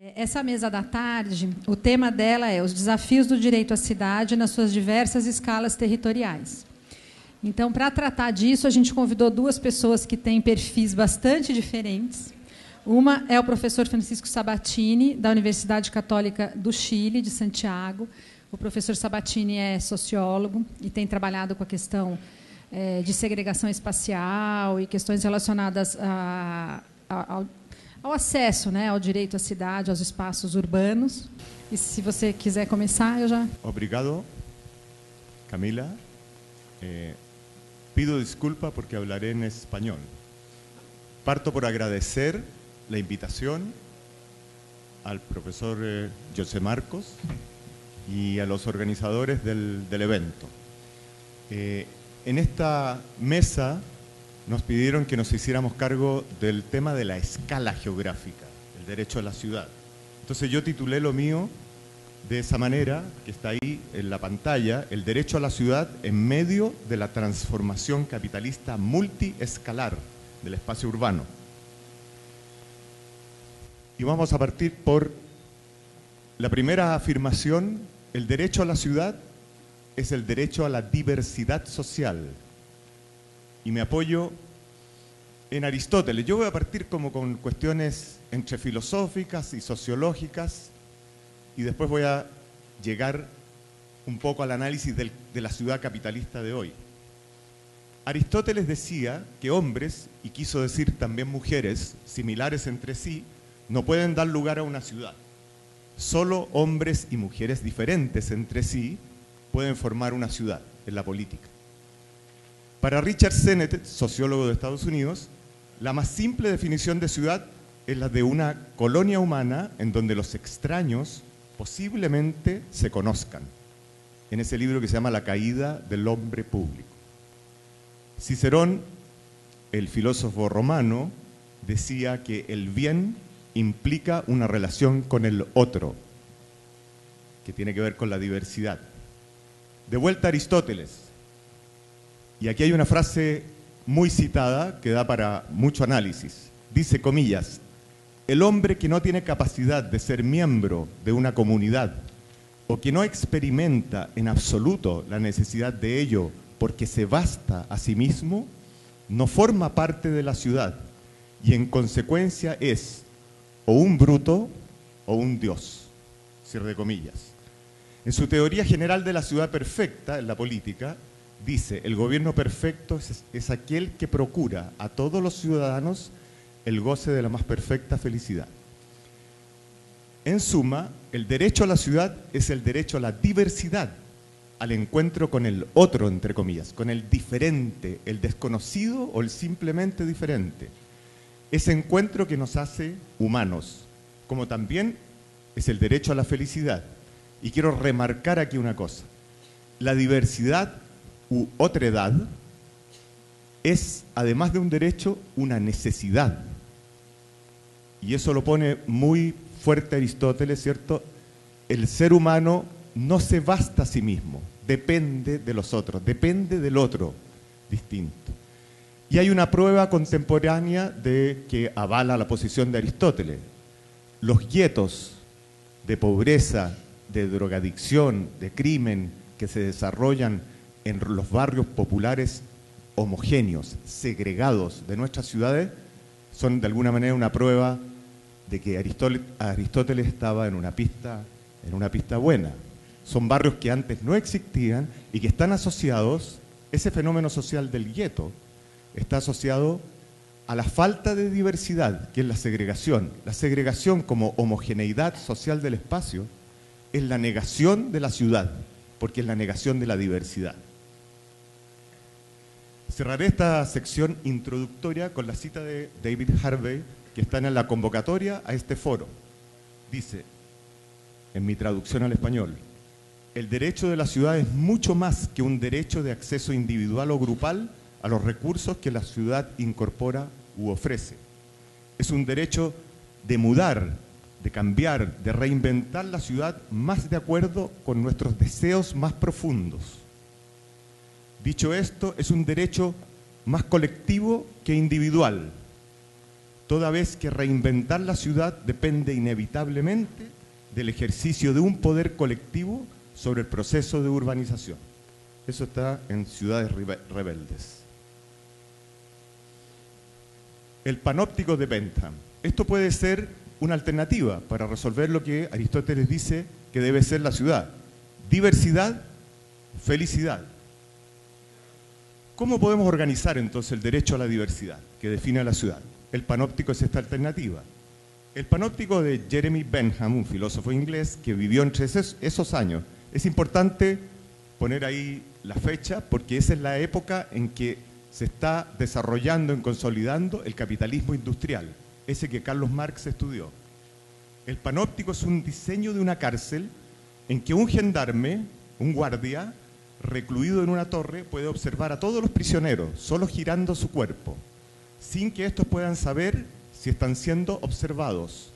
Essa mesa da tarde, o tema dela é os desafios do direito à cidade nas suas diversas escalas territoriais. Então, para tratar disso, a gente convidou duas pessoas que têm perfis bastante diferentes. Uma é o professor Francisco Sabatini, da Universidade Católica do Chile, de Santiago. O professor Sabatini é sociólogo e tem trabalhado com a questão de segregação espacial e questões relacionadas ao acesso, né, ao direito à cidade, aos espaços urbanos. E se você quiser começar, eu já... Obrigado, Camila. Pido disculpa porque hablaré en español. Parto por agradecer la invitación al profesor José Marcos y a los organizadores del evento. En esta mesa nos pidieron que nos hiciéramos cargo del tema de la escala geográfica, el derecho a la ciudad. Entonces yo titulé lo mío de esa manera, que está ahí en la pantalla, el derecho a la ciudad en medio de la transformación capitalista multiescalar del espacio urbano. Y vamos a partir por la primera afirmación: el derecho a la ciudad es el derecho a la diversidad social. Y me apoyo en Aristóteles. Yo voy a partir como con cuestiones entre filosóficas y sociológicas, y después voy a llegar un poco al análisis de la ciudad capitalista de hoy. Aristóteles decía que hombres, y quiso decir también mujeres, similares entre sí, no pueden dar lugar a una ciudad. Solo hombres y mujeres diferentes entre sí pueden formar una ciudad en la política. Para Richard Sennett, sociólogo de Estados Unidos, la más simple definición de ciudad es la de una colonia humana en donde los extraños posiblemente se conozcan, en ese libro que se llama La caída del hombre público. Cicerón, el filósofo romano, decía que el bien implica una relación con el otro, que tiene que ver con la diversidad. De vuelta a Aristóteles, y aquí hay una frase muy citada que da para mucho análisis. Dice, comillas, el hombre que no tiene capacidad de ser miembro de una comunidad o que no experimenta en absoluto la necesidad de ello porque se basta a sí mismo, no forma parte de la ciudad y en consecuencia es o un bruto o un dios. Cierre de comillas. En su teoría general de la ciudad perfecta, en la política, dice, el gobierno perfecto es aquel que procura a todos los ciudadanos el goce de la más perfecta felicidad. En suma, el derecho a la ciudad es el derecho a la diversidad, al encuentro con el otro, entre comillas, con el diferente, el desconocido o el simplemente diferente. Ese encuentro que nos hace humanos, como también es el derecho a la felicidad. Y quiero remarcar aquí una cosa. La diversidad u otredad es, además de un derecho, una necesidad. Y eso lo pone muy fuerte Aristóteles, ¿cierto? El ser humano no se basta a sí mismo, depende de los otros, depende del otro distinto. Y hay una prueba contemporánea de que avala la posición de Aristóteles. Los guetos de pobreza, de drogadicción, de crimen que se desarrollan en los barrios populares homogéneos, segregados de nuestras ciudades, son de alguna manera una prueba de que Aristóteles estaba en una pista buena. Son barrios que antes no existían y que están asociados, ese fenómeno social del gueto está asociado a la falta de diversidad, que es la segregación. La segregación como homogeneidad social del espacio es la negación de la ciudad, porque es la negación de la diversidad. Cerraré esta sección introductoria con la cita de David Harvey, que está en la convocatoria a este foro. Dice, en mi traducción al español, el derecho de la ciudad es mucho más que un derecho de acceso individual o grupal a los recursos que la ciudad incorpora u ofrece. Es un derecho de mudar, de cambiar, de reinventar la ciudad más de acuerdo con nuestros deseos más profundos. Dicho esto, es un derecho más colectivo que individual, toda vez que reinventar la ciudad depende inevitablemente del ejercicio de un poder colectivo sobre el proceso de urbanización. Eso está en Ciudades Rebeldes. El panóptico de Bentham. Esto puede ser una alternativa para resolver lo que Aristóteles dice que debe ser la ciudad. Diversidad, felicidad. ¿Cómo podemos organizar entonces el derecho a la diversidad que define a la ciudad? El panóptico es esta alternativa. El panóptico de Jeremy Bentham, un filósofo inglés que vivió entre esos años. Es importante poner ahí la fecha porque esa es la época en que se está desarrollando y consolidando el capitalismo industrial, ese que Carlos Marx estudió. El panóptico es un diseño de una cárcel en que un gendarme, un guardia, recluido en una torre, puede observar a todos los prisioneros, solo girando su cuerpo, sin que estos puedan saber si están siendo observados.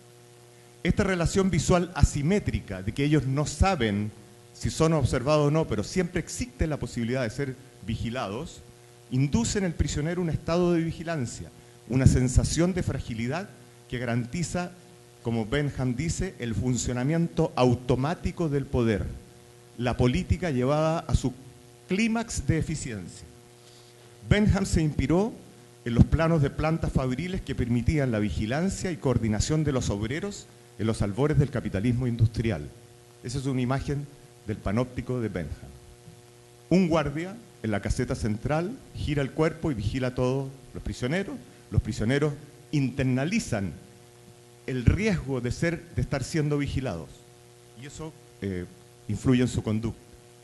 Esta relación visual asimétrica, de que ellos no saben si son observados o no, pero siempre existe la posibilidad de ser vigilados, induce en el prisionero un estado de vigilancia, una sensación de fragilidad que garantiza, como Bentham dice, el funcionamiento automático del poder, la política llevada a su clímax de eficiencia. Bentham se inspiró en los planos de plantas fabriles que permitían la vigilancia y coordinación de los obreros en los albores del capitalismo industrial. Esa es una imagen del panóptico de Bentham. Un guardia en la caseta central gira el cuerpo y vigila a todos los prisioneros internalizan el riesgo de estar siendo vigilados y eso influye en su conducta.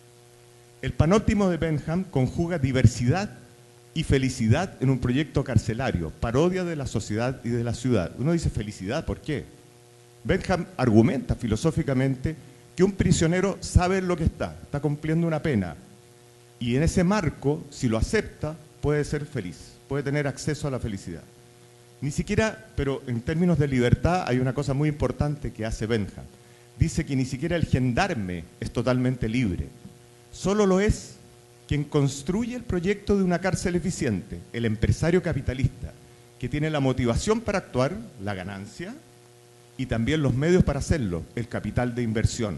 El panóptico de Bentham conjuga diversidad y felicidad en un proyecto carcelario, parodia de la sociedad y de la ciudad. Uno dice felicidad, ¿por qué? Bentham argumenta filosóficamente que un prisionero sabe lo que está cumpliendo una pena y en ese marco, si lo acepta, puede ser feliz, puede tener acceso a la felicidad. Ni siquiera, pero en términos de libertad hay una cosa muy importante que hace Bentham. Dice que ni siquiera el gendarme es totalmente libre. Solo lo es quien construye el proyecto de una cárcel eficiente, el empresario capitalista, que tiene la motivación para actuar, la ganancia, y también los medios para hacerlo, el capital de inversión.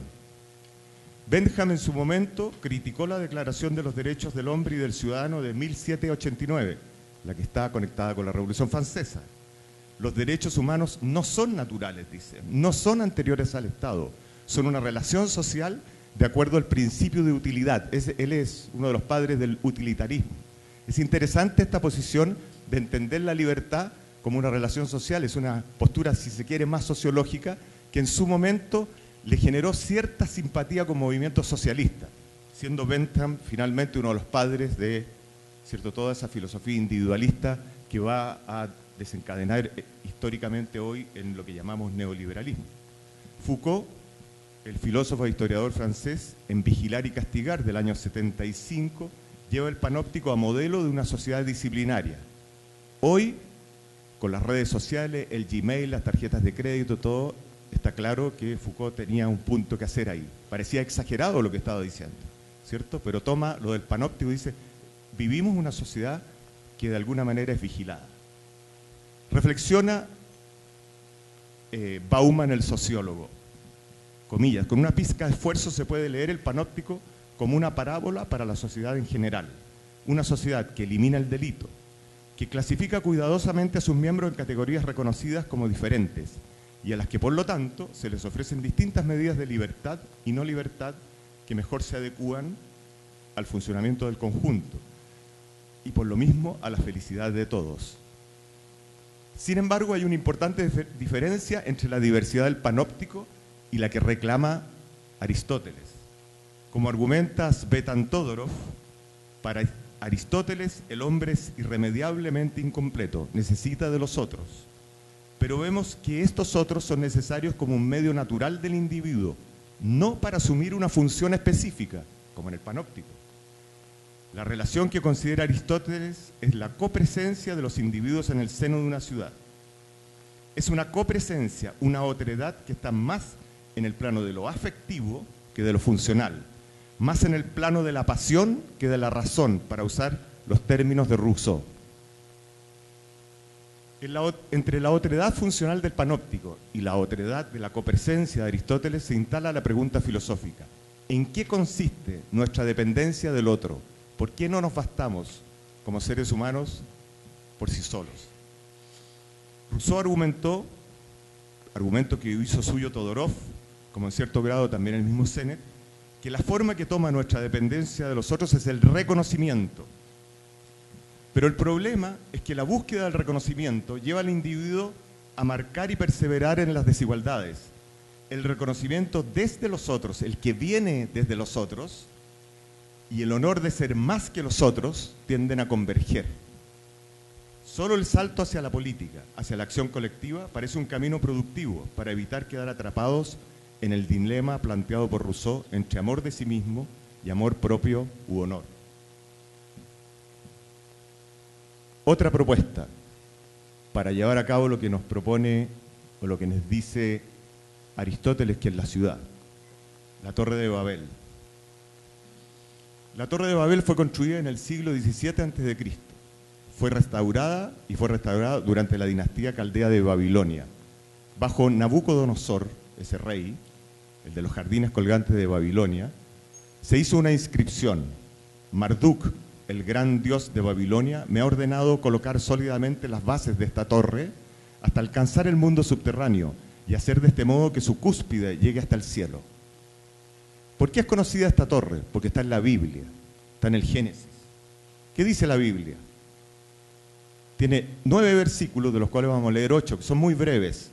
Bentham en su momento criticó la Declaración de los Derechos del Hombre y del Ciudadano de 1789, la que está conectada con la Revolución Francesa. Los derechos humanos no son naturales, dice, no son anteriores al Estado, son una relación social de acuerdo al principio de utilidad. Él es uno de los padres del utilitarismo. Es interesante esta posición de entender la libertad como una relación social, es una postura, si se quiere, más sociológica, que en su momento le generó cierta simpatía con movimientos socialistas, siendo Bentham finalmente uno de los padres de toda esa filosofía individualista que va a desencadenar históricamente hoy en lo que llamamos neoliberalismo. Foucault, el filósofo e historiador francés, en Vigilar y Castigar del año 75, lleva el panóptico a modelo de una sociedad disciplinaria. Hoy, con las redes sociales, el Gmail, las tarjetas de crédito, todo, está claro que Foucault tenía un punto que hacer ahí. Parecía exagerado lo que estaba diciendo, ¿cierto? Pero toma lo del panóptico y dice, vivimos una sociedad que de alguna manera es vigilada. Reflexiona Bauman, el sociólogo, comillas, con una pizca de esfuerzo se puede leer el panóptico como una parábola para la sociedad en general, una sociedad que elimina el delito, que clasifica cuidadosamente a sus miembros en categorías reconocidas como diferentes y a las que por lo tanto se les ofrecen distintas medidas de libertad y no libertad que mejor se adecúan al funcionamiento del conjunto y por lo mismo a la felicidad de todos. Sin embargo, hay una importante diferencia entre la diversidad del panóptico y la que reclama Aristóteles. Como argumenta Svetan Todorov, para Aristóteles el hombre es irremediablemente incompleto, necesita de los otros. Pero vemos que estos otros son necesarios como un medio natural del individuo, no para asumir una función específica, como en el panóptico. La relación que considera Aristóteles es la copresencia de los individuos en el seno de una ciudad. Es una copresencia, una otredad que está más en el plano de lo afectivo que de lo funcional, más en el plano de la pasión que de la razón, para usar los términos de Rousseau. Entre la otredad funcional del panóptico y la otredad de la copresencia de Aristóteles se instala la pregunta filosófica: ¿en qué consiste nuestra dependencia del otro? ¿Por qué no nos bastamos como seres humanos por sí solos? Rousseau argumento que hizo suyo Todorov, como en cierto grado también el mismo Sennett, que la forma que toma nuestra dependencia de los otros es el reconocimiento. Pero el problema es que la búsqueda del reconocimiento lleva al individuo a marcar y perseverar en las desigualdades. El reconocimiento desde los otros, el que viene desde los otros, y el honor de ser más que los otros tienden a converger. Solo el salto hacia la política, hacia la acción colectiva, parece un camino productivo para evitar quedar atrapados en el dilema planteado por Rousseau entre amor de sí mismo y amor propio u honor. Otra propuesta para llevar a cabo lo que nos propone o lo que nos dice Aristóteles, que es la ciudad, la Torre de Babel. La Torre de Babel fue construida en el siglo XVII a.C. Fue restaurada durante la dinastía caldea de Babilonia. Bajo Nabucodonosor, ese rey, el de los jardines colgantes de Babilonia, se hizo una inscripción: Marduk, el gran dios de Babilonia, me ha ordenado colocar sólidamente las bases de esta torre hasta alcanzar el mundo subterráneo y hacer de este modo que su cúspide llegue hasta el cielo. ¿Por qué es conocida esta torre? Porque está en la Biblia, está en el Génesis. ¿Qué dice la Biblia? Tiene 9 versículos, de los cuales vamos a leer 8, que son muy breves.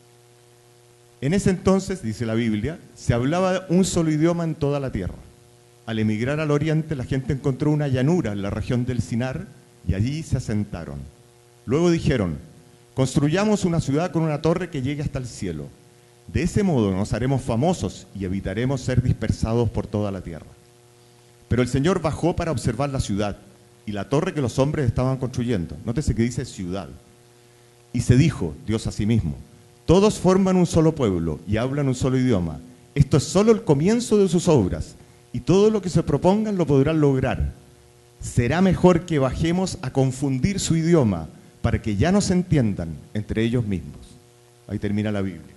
En ese entonces, dice la Biblia, se hablaba un solo idioma en toda la tierra. Al emigrar al oriente, la gente encontró una llanura en la región del Sinar y allí se asentaron. Luego dijeron: construyamos una ciudad con una torre que llegue hasta el cielo. De ese modo nos haremos famosos y evitaremos ser dispersados por toda la tierra. Pero el Señor bajó para observar la ciudad y la torre que los hombres estaban construyendo. Nótese que dice ciudad. Y se dijo Dios a sí mismo: todos forman un solo pueblo y hablan un solo idioma. Esto es solo el comienzo de sus obras, y todo lo que se propongan lo podrán lograr. Será mejor que bajemos a confundir su idioma para que ya no se entiendan entre ellos mismos. Ahí termina la Biblia.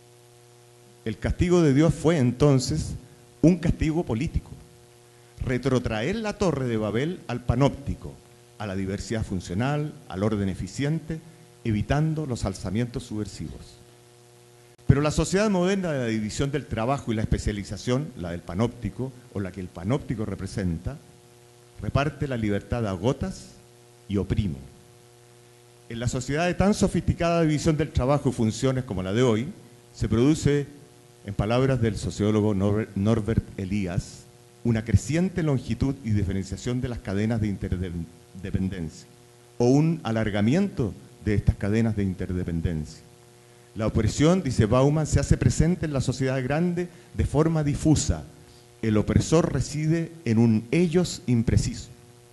El castigo de Dios fue entonces un castigo político: retrotraer la Torre de Babel al panóptico, a la diversidad funcional, al orden eficiente, evitando los alzamientos subversivos. Pero la sociedad moderna de la división del trabajo y la especialización, la del panóptico, o la que el panóptico representa, reparte la libertad a gotas y oprime. En la sociedad de tan sofisticada división del trabajo y funciones como la de hoy, se produce, en palabras del sociólogo Norbert Elias, una creciente longitud y diferenciación de las cadenas de interdependencia, o un alargamiento de estas cadenas de interdependencia. La opresión, dice Bauman, se hace presente en la sociedad grande de forma difusa. El opresor reside en un ellos impreciso.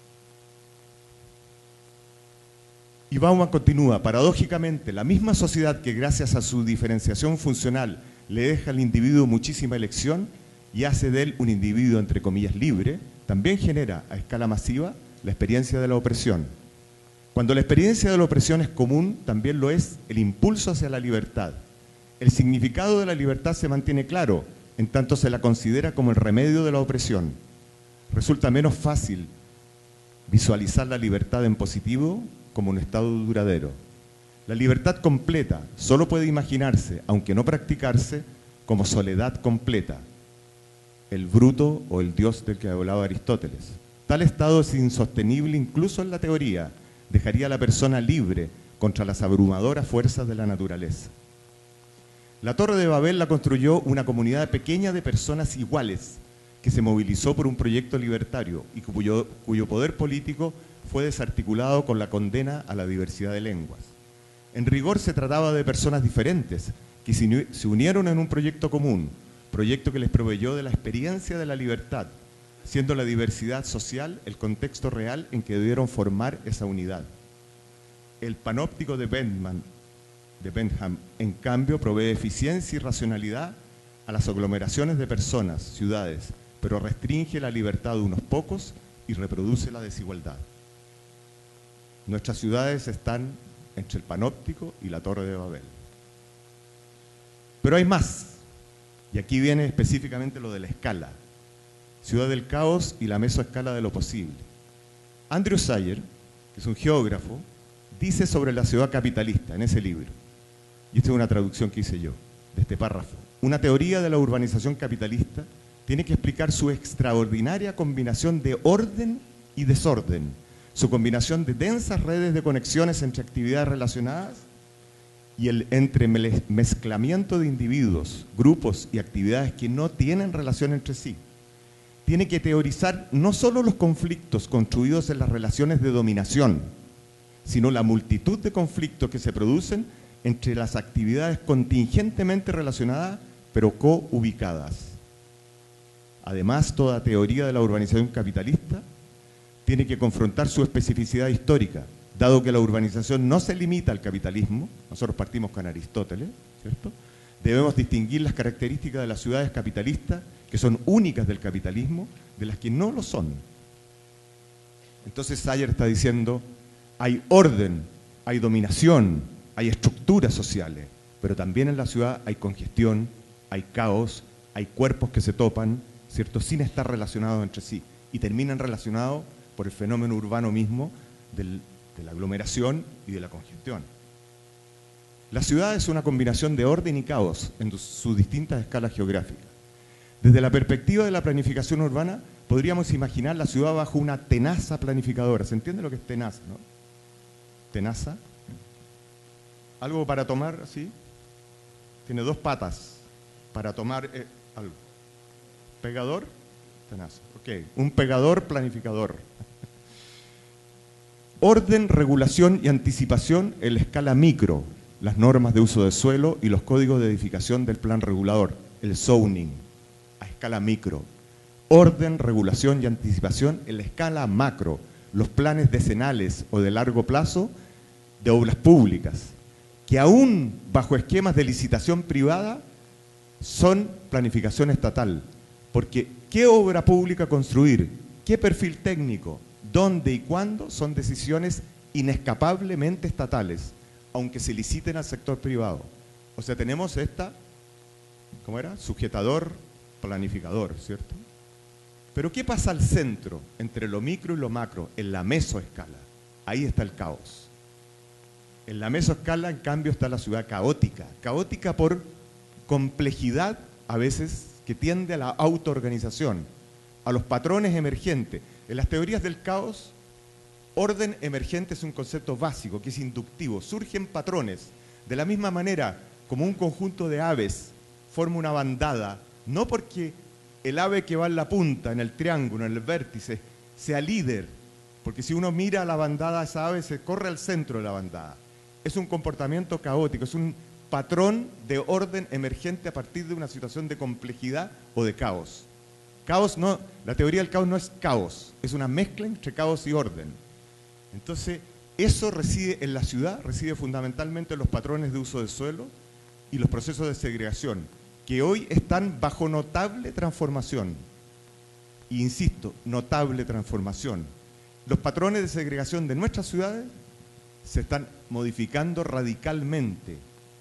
Y Bauman continúa: paradójicamente, la misma sociedad que gracias a su diferenciación funcional le deja al individuo muchísima elección y hace de él un individuo, entre comillas, libre, también genera a escala masiva la experiencia de la opresión. Cuando la experiencia de la opresión es común, también lo es el impulso hacia la libertad. El significado de la libertad se mantiene claro, en tanto se la considera como el remedio de la opresión. Resulta menos fácil visualizar la libertad en positivo como un estado duradero. La libertad completa solo puede imaginarse, aunque no practicarse, como soledad completa, el bruto o el Dios del que hablaba Aristóteles. Tal estado es insostenible incluso en la teoría. Dejaría a la persona libre contra las abrumadoras fuerzas de la naturaleza. La Torre de Babel la construyó una comunidad pequeña de personas iguales que se movilizó por un proyecto libertario y cuyo poder político fue desarticulado con la condena a la diversidad de lenguas. En rigor se trataba de personas diferentes que se unieron en un proyecto común, proyecto que les proveyó de la experiencia de la libertad, siendo la diversidad social el contexto real en que debieron formar esa unidad. El panóptico de Bentham, en cambio, provee eficiencia y racionalidad a las aglomeraciones de personas, ciudades, pero restringe la libertad de unos pocos y reproduce la desigualdad. Nuestras ciudades están entre el Panóptico y la Torre de Babel. Pero hay más, y aquí viene específicamente lo de la escala. Ciudad del caos y la mesoescala de lo posible. Andrew Sayer, que es un geógrafo, dice sobre la ciudad capitalista en ese libro, y esta es una traducción que hice yo, de este párrafo: una teoría de la urbanización capitalista tiene que explicar su extraordinaria combinación de orden y desorden, su combinación de densas redes de conexiones entre actividades relacionadas y el entremezclamiento de individuos, grupos y actividades que no tienen relación entre sí. Tiene que teorizar no solo los conflictos construidos en las relaciones de dominación, sino la multitud de conflictos que se producen entre las actividades contingentemente relacionadas, pero co-ubicadas. Además, toda teoría de la urbanización capitalista tiene que confrontar su especificidad histórica, dado que la urbanización no se limita al capitalismo. Nosotros partimos con Aristóteles, ¿cierto? Debemos distinguir las características de las ciudades capitalistas, que son únicas del capitalismo, de las que no lo son. Entonces Sayer está diciendo, hay orden, hay dominación, hay estructuras sociales, pero también en la ciudad hay congestión, hay caos, hay cuerpos que se topan, ¿cierto?, sin estar relacionados entre sí, y terminan relacionados por el fenómeno urbano mismo de la aglomeración y de la congestión. La ciudad es una combinación de orden y caos en sus distintas escalas geográficas. Desde la perspectiva de la planificación urbana, podríamos imaginar la ciudad bajo una tenaza planificadora. ¿Se entiende lo que es tenaza, no? Tenaza. Algo para tomar así. Tiene dos patas para tomar algo. Pegador, tenaza. Ok, un pegador planificador. Orden, regulación y anticipación en la escala micro. Las normas de uso de suelo y los códigos de edificación del plan regulador, el zoning, a escala micro. Orden, regulación y anticipación en la escala macro, los planes decenales o de largo plazo de obras públicas, que aún bajo esquemas de licitación privada son planificación estatal, porque ¿qué obra pública construir? ¿Qué perfil técnico? ¿Dónde y cuándo? Son decisiones inescapablemente estatales, aunque se liciten al sector privado. O sea, tenemos esta, ¿cómo era? Sujetador, planificador, ¿cierto? Pero ¿qué pasa al centro, entre lo micro y lo macro, en la mesoescala? Ahí está el caos. En la mesoescala, en cambio, está la ciudad caótica. Caótica por complejidad, a veces, que tiende a la autoorganización, a los patrones emergentes. En las teorías del caos, orden emergente es un concepto básico, que es inductivo. Surgen patrones. De la misma manera, como un conjunto de aves forma una bandada, no porque el ave que va en la punta, en el triángulo, en el vértice, sea líder, porque si uno mira a la bandada, esa ave se corre al centro de la bandada. Es un comportamiento caótico, es un patrón de orden emergente a partir de una situación de complejidad o de caos. Caos no, la teoría del caos no es caos, es una mezcla entre caos y orden. Entonces, eso reside en la ciudad, reside fundamentalmente en los patrones de uso del suelo y los procesos de segregación, que hoy están bajo notable transformación. Y insisto, notable transformación. Los patrones de segregación de nuestras ciudades se están modificando radicalmente.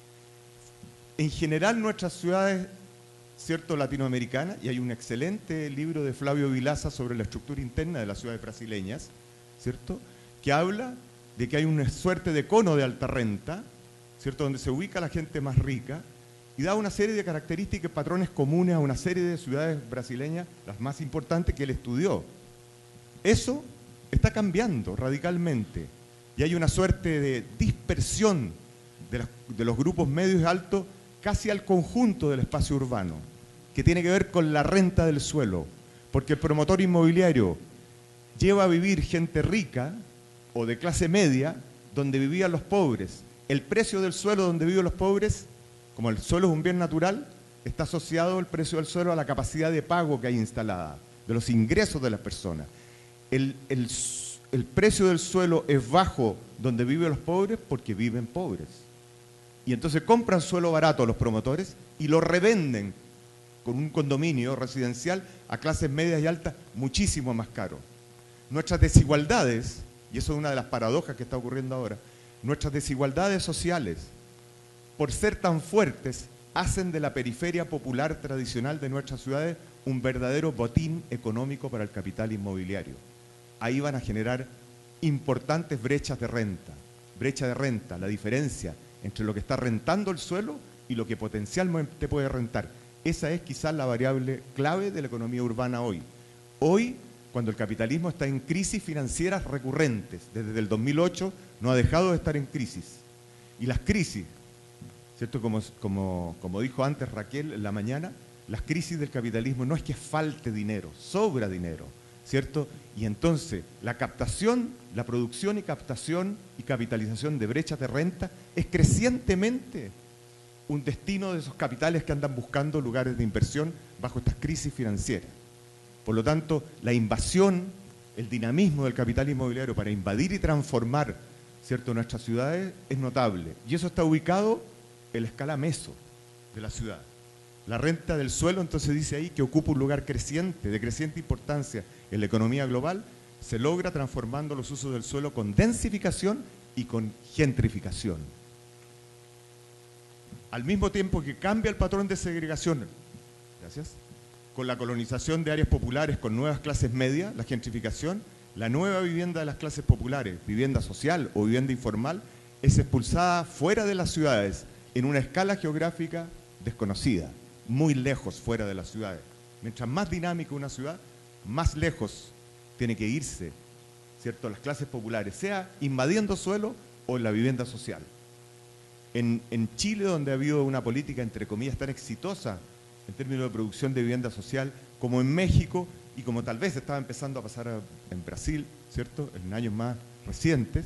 En general, nuestras ciudades, ¿cierto?, latinoamericanas, y hay un excelente libro de Flavio Vilaza sobre la estructura interna de las ciudades brasileñas, ¿cierto?, que habla de que hay una suerte de cono de alta renta, ¿cierto?, donde se ubica la gente más rica, y da una serie de características y patrones comunes a una serie de ciudades brasileñas, las más importantes que él estudió. Eso está cambiando radicalmente, y hay una suerte de dispersión de los grupos medios y altos casi al conjunto del espacio urbano, que tiene que ver con la renta del suelo, porque el promotor inmobiliario lleva a vivir gente rica o de clase media donde vivían los pobres. El precio del suelo donde viven los pobres, como el suelo es un bien natural, está asociado el precio del suelo a la capacidad de pago que hay instalada, de los ingresos de las personas. El precio del suelo es bajo donde viven los pobres porque viven pobres. Y entonces compran suelo barato los promotores y lo revenden con un condominio residencial a clases medias y altas muchísimo más caro. Nuestras desigualdades, y eso es una de las paradojas que está ocurriendo ahora, Nuestras desigualdades sociales, por ser tan fuertes, hacen de la periferia popular tradicional de nuestras ciudades un verdadero botín económico para el capital inmobiliario. Ahí van a generar importantes brechas de renta. Brecha de renta, la diferencia entre lo que está rentando el suelo y lo que potencialmente puede rentar. Esa es quizás la variable clave de la economía urbana hoy. Hoy, cuando el capitalismo está en crisis financieras recurrentes, desde el 2008 no ha dejado de estar en crisis. Y las crisis, ¿cierto? Como dijo antes Raquel en la mañana, las crisis del capitalismo no es que falte dinero, sobra dinero, ¿cierto? Y entonces la captación, la producción y captación y capitalización de brechas de renta es crecientemente un destino de esos capitales que andan buscando lugares de inversión bajo estas crisis financieras. Por lo tanto, la invasión, el dinamismo del capital inmobiliario para invadir y transformar, ¿cierto?, nuestras ciudades es notable. Y eso está ubicado en la escala meso de la ciudad. La renta del suelo, entonces dice ahí, que ocupa un lugar creciente, de creciente importancia en la economía global, se logra transformando los usos del suelo con densificación y con gentrificación. Al mismo tiempo que cambia el patrón de segregación, gracias, con la colonización de áreas populares con nuevas clases medias, la gentrificación, la nueva vivienda de las clases populares, vivienda social o vivienda informal, es expulsada fuera de las ciudades en una escala geográfica desconocida, muy lejos fuera de las ciudades. Mientras más dinámica una ciudad, más lejos tiene que irse, ¿cierto?, las clases populares, sea invadiendo suelo o en la vivienda social. En Chile, donde ha habido una política, entre comillas, tan exitosa en términos de producción de vivienda social, como en México y como tal vez estaba empezando a pasar en Brasil, ¿cierto?, en años más recientes,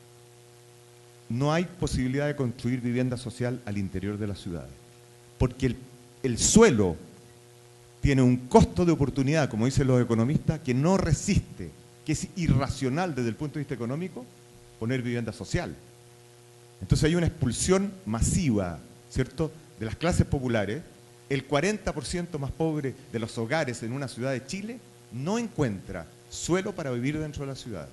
no hay posibilidad de construir vivienda social al interior de las ciudades. Porque el suelo tiene un costo de oportunidad, como dicen los economistas, que no resiste, que es irracional desde el punto de vista económico, poner vivienda social. Entonces hay una expulsión masiva, ¿cierto?, de las clases populares. El 40% más pobre de los hogares en una ciudad de Chile no encuentra suelo para vivir dentro de la ciudad.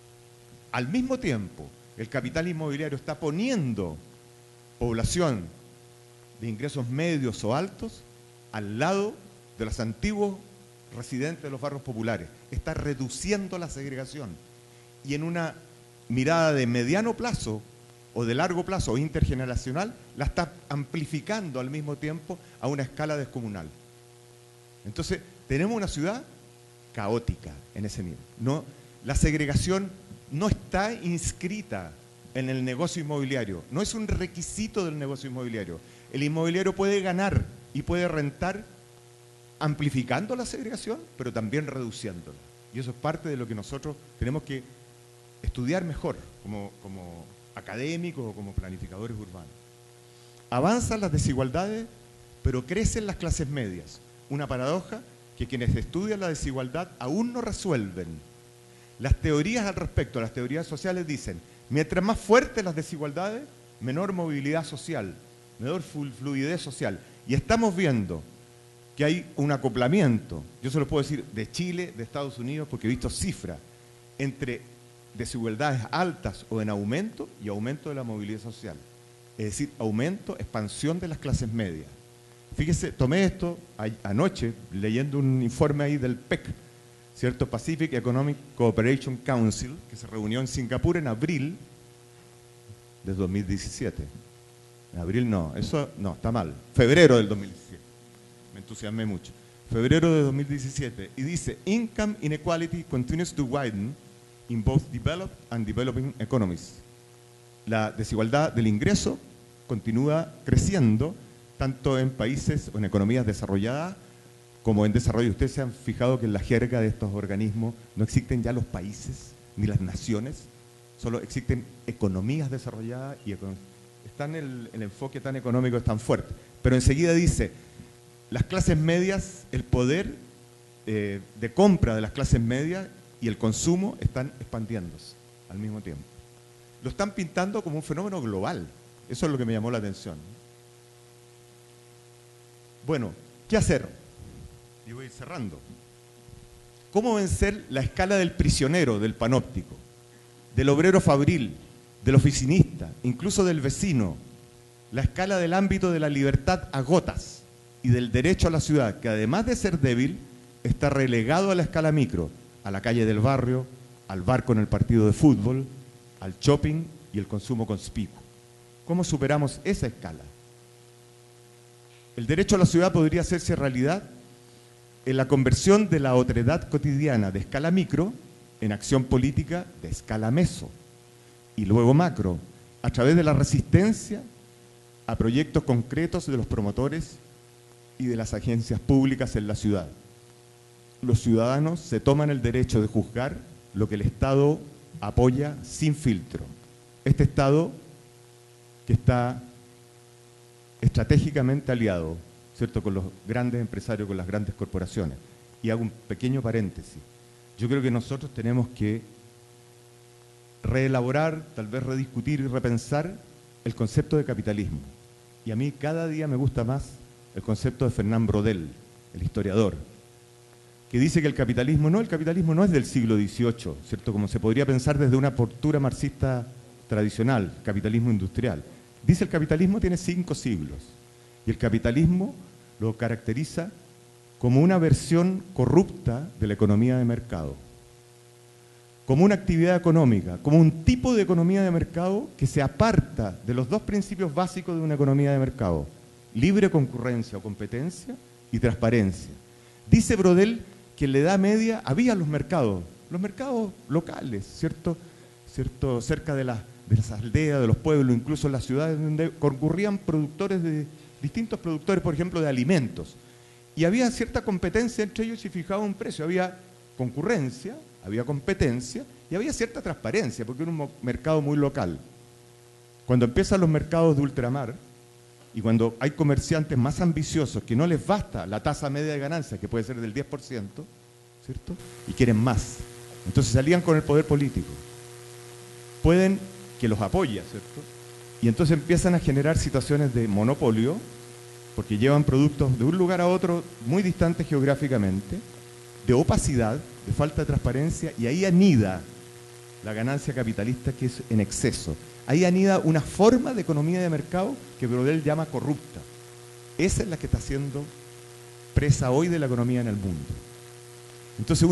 Al mismo tiempo, el capital inmobiliario está poniendo población de ingresos medios o altos al lado de los antiguos residentes de los barrios populares. Está reduciendo la segregación. Y en una mirada de mediano plazo o de largo plazo o intergeneracional, la está amplificando al mismo tiempo a una escala descomunal. Entonces, tenemos una ciudad caótica en ese nivel. No, la segregación no está inscrita en el negocio inmobiliario, no es un requisito del negocio inmobiliario. El inmobiliario puede ganar y puede rentar amplificando la segregación, pero también reduciéndola. Y eso es parte de lo que nosotros tenemos que estudiar mejor como académicos o como planificadores urbanos. Avanzan las desigualdades, pero crecen las clases medias. Una paradoja que quienes estudian la desigualdad aún no resuelven. Las teorías al respecto, las teorías sociales dicen, mientras más fuertes las desigualdades, menor movilidad social, menor fluidez social. Y estamos viendo que hay un acoplamiento, yo se lo puedo decir, de Chile, de Estados Unidos, porque he visto cifras, entre desigualdades altas o en aumento y aumento de la movilidad social. Es decir, aumento, expansión de las clases medias. Fíjese, tomé esto anoche leyendo un informe ahí del PEC, ¿cierto? Pacific Economic Cooperation Council, que se reunió en Singapur en abril de 2017. En abril no, eso no, está mal. Febrero del 2017. Me entusiasmé mucho. Febrero de 2017. Y dice, income inequality continues to widen in both developed and developing economies. La desigualdad del ingreso continúa creciendo tanto en países o en economías desarrolladas como en desarrollo. Ustedes se han fijado que en la jerga de estos organismos no existen ya los países ni las naciones, solo existen economías desarrolladas y el enfoque tan económico es tan fuerte. Pero enseguida dice, las clases medias, el poder de compra de las clases medias y el consumo están expandiéndose al mismo tiempo. Lo están pintando como un fenómeno global. Eso es lo que me llamó la atención. Bueno, ¿qué hacer? Y voy cerrando. ¿Cómo vencer la escala del prisionero, del panóptico, del obrero fabril, del oficinista, incluso del vecino, la escala del ámbito de la libertad a gotas y del derecho a la ciudad, que además de ser débil, está relegado a la escala micro, a la calle del barrio, al bar con el partido de fútbol, al shopping y el consumo conspicuo. ¿Cómo superamos esa escala? El derecho a la ciudad podría hacerse realidad en la conversión de la otredad cotidiana de escala micro en acción política de escala meso y luego macro, a través de la resistencia a proyectos concretos de los promotores y de las agencias públicas en la ciudad. Los ciudadanos se toman el derecho de juzgar lo que el Estado apoya sin filtro. Este Estado que está estratégicamente aliado, ¿cierto?, con los grandes empresarios, con las grandes corporaciones. Y hago un pequeño paréntesis. Yo creo que nosotros tenemos que reelaborar, tal vez rediscutir y repensar el concepto de capitalismo. Y a mí cada día me gusta más el concepto de Fernand Braudel, el historiador, que dice que el capitalismo no es del siglo XVIII, ¿cierto?, como se podría pensar desde una postura marxista tradicional, capitalismo industrial. Dice el capitalismo tiene 5 siglos y el capitalismo lo caracteriza como una versión corrupta de la economía de mercado, como una actividad económica, como un tipo de economía de mercado que se aparta de los 2 principios básicos de una economía de mercado: libre concurrencia o competencia y transparencia. Dice Braudel que en la Edad Media había los mercados locales, ¿cierto? Cerca de las aldeas, de los pueblos, incluso en las ciudades, donde concurrían distintos productores, por ejemplo, de alimentos. Y había cierta competencia entre ellos y fijaba un precio. Había concurrencia, había competencia y había cierta transparencia, porque era un mercado muy local. Cuando empiezan los mercados de ultramar y cuando hay comerciantes más ambiciosos que no les basta la tasa media de ganancia, que puede ser del 10%, ¿cierto?, y quieren más, entonces salían con el poder político. Pueden que los apoya, ¿cierto? Y entonces empiezan a generar situaciones de monopolio, porque llevan productos de un lugar a otro muy distantes geográficamente, de opacidad, de falta de transparencia, y ahí anida la ganancia capitalista, que es en exceso. Ahí anida una forma de economía de mercado que Braudel llama corrupta. Esa es la que está siendo presa hoy de la economía en el mundo. Entonces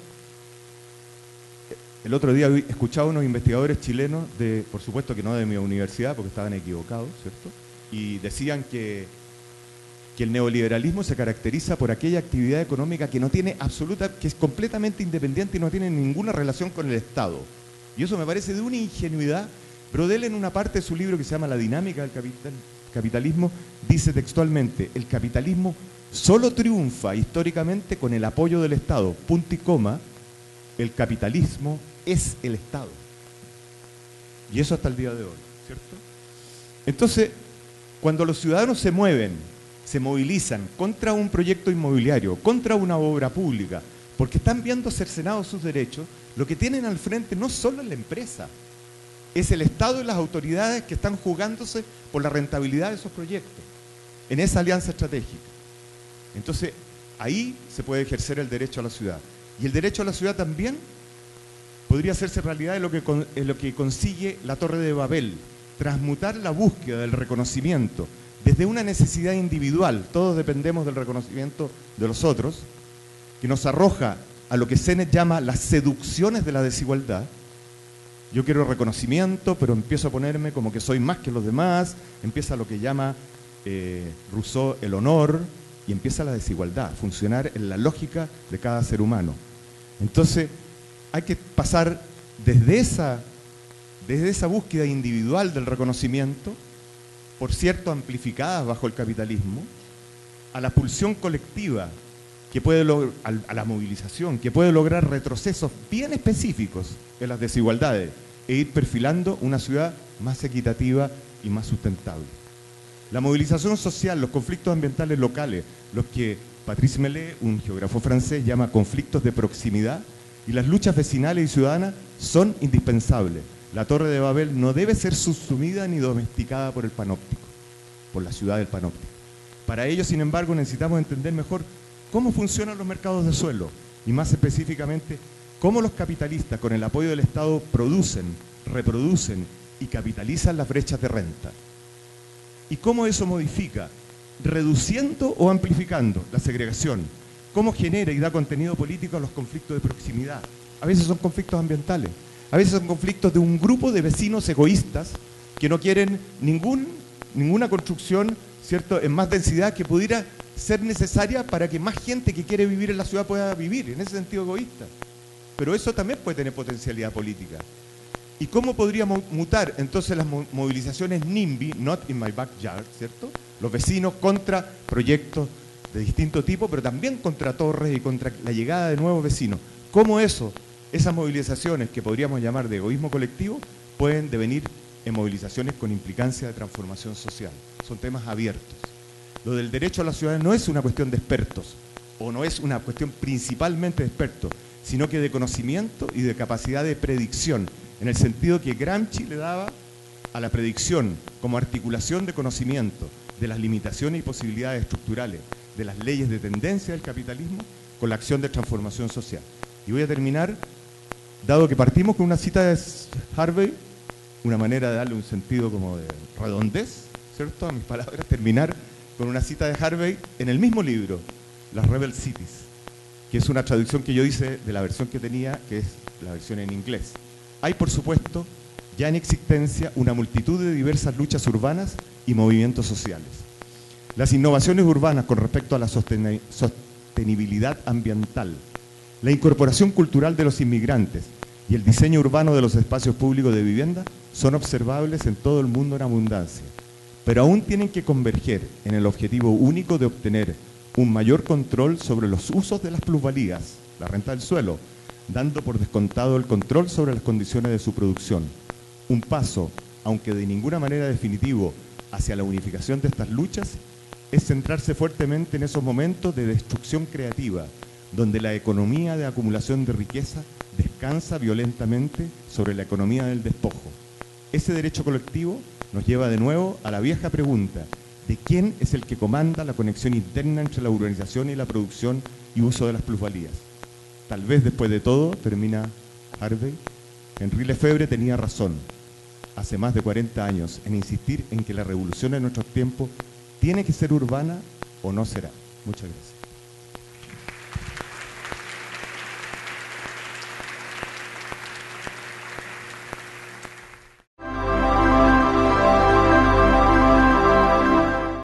el otro día escuchaba a unos investigadores chilenos, por supuesto que no de mi universidad, porque estaban equivocados, ¿cierto?, y decían que el neoliberalismo se caracteriza por aquella actividad económica que no tiene que es completamente independiente y no tiene ninguna relación con el Estado. Y eso me parece de una ingenuidad. Braudel, en una parte de su libro que se llama La dinámica del capitalismo, dice textualmente: el capitalismo solo triunfa históricamente con el apoyo del Estado, punto y coma, el capitalismo es el Estado. Y eso hasta el día de hoy, ¿cierto? Entonces, cuando los ciudadanos se movilizan contra un proyecto inmobiliario, contra una obra pública, porque están viendo cercenados sus derechos, lo que tienen al frente no solo es la empresa, es el Estado y las autoridades que están jugándose por la rentabilidad de esos proyectos, en esa alianza estratégica. Entonces, ahí se puede ejercer el derecho a la ciudad. Y el derecho a la ciudad también podría hacerse realidad en lo que consigue la Torre de Babel: transmutar la búsqueda del reconocimiento desde una necesidad individual, todos dependemos del reconocimiento de los otros, que nos arroja a lo que Sennett llama las seducciones de la desigualdad. Yo quiero reconocimiento, pero empiezo a ponerme como que soy más que los demás, empieza lo que llama Rousseau el honor, y empieza la desigualdad, funcionar en la lógica de cada ser humano. Entonces, hay que pasar desde esa búsqueda individual del reconocimiento, por cierto amplificada bajo el capitalismo, a la pulsión colectiva que puede a la movilización, que puede lograr retrocesos bien específicos en las desigualdades e ir perfilando una ciudad más equitativa y más sustentable. La movilización social, los conflictos ambientales locales, los que Patrice Mellet, un geógrafo francés, llama conflictos de proximidad, y las luchas vecinales y ciudadanas son indispensables. La Torre de Babel no debe ser subsumida ni domesticada por el panóptico, por la ciudad del panóptico. Para ello, sin embargo, necesitamos entender mejor cómo funcionan los mercados de suelo y, más específicamente, cómo los capitalistas, con el apoyo del Estado, producen, reproducen y capitalizan las brechas de renta. ¿Y cómo eso modifica? Reduciendo o amplificando la segregación. ¿Cómo genera y da contenido político a los conflictos de proximidad? A veces son conflictos ambientales, a veces son conflictos de un grupo de vecinos egoístas que no quieren ninguna construcción, ¿cierto?, en más densidad que pudiera ser necesaria para que más gente que quiere vivir en la ciudad pueda vivir, en ese sentido egoísta. Pero eso también puede tener potencialidad política. ¿Y cómo podríamos mutar entonces las movilizaciones NIMBY, Not in My Backyard, ¿cierto? Los vecinos contra proyectos de distinto tipo, pero también contra torres y contra la llegada de nuevos vecinos. ¿Cómo esas movilizaciones que podríamos llamar de egoísmo colectivo pueden devenir en movilizaciones con implicancia de transformación social? Son temas abiertos. Lo del derecho a la ciudad no es una cuestión de expertos, o no es una cuestión principalmente de expertos, sino que de conocimiento y de capacidad de predicción, en el sentido que Gramsci le daba a la predicción como articulación de conocimiento de las limitaciones y posibilidades estructurales de las leyes de tendencia del capitalismo con la acción de transformación social. Y voy a terminar, dado que partimos con una cita de Harvey, una manera de darle un sentido como de redondez, ¿cierto?, a mis palabras, terminar con una cita de Harvey en el mismo libro, Las Rebel Cities, que es una traducción que yo hice de la versión que tenía, que es la versión en inglés. Hay, por supuesto, ya en existencia una multitud de diversas luchas urbanas y movimientos sociales. Las innovaciones urbanas con respecto a la sostenibilidad ambiental, la incorporación cultural de los inmigrantes y el diseño urbano de los espacios públicos de vivienda son observables en todo el mundo en abundancia, pero aún tienen que converger en el objetivo único de obtener un mayor control sobre los usos de las plusvalías, la renta del suelo, dando por descontado el control sobre las condiciones de su producción. Un paso, aunque de ninguna manera definitivo, hacia la unificación de estas luchas es centrarse fuertemente en esos momentos de destrucción creativa, donde la economía de acumulación de riqueza descansa violentamente sobre la economía del despojo. Ese derecho colectivo nos lleva de nuevo a la vieja pregunta de quién es el que comanda la conexión interna entre la urbanización y la producción y uso de las plusvalías. Tal vez después de todo, termina Harvey, Henri Lefebvre tenía razón, hace más de 40 años, en insistir en que la revolución de nuestros tiempos tiene que ser urbana o no será. Muchas gracias.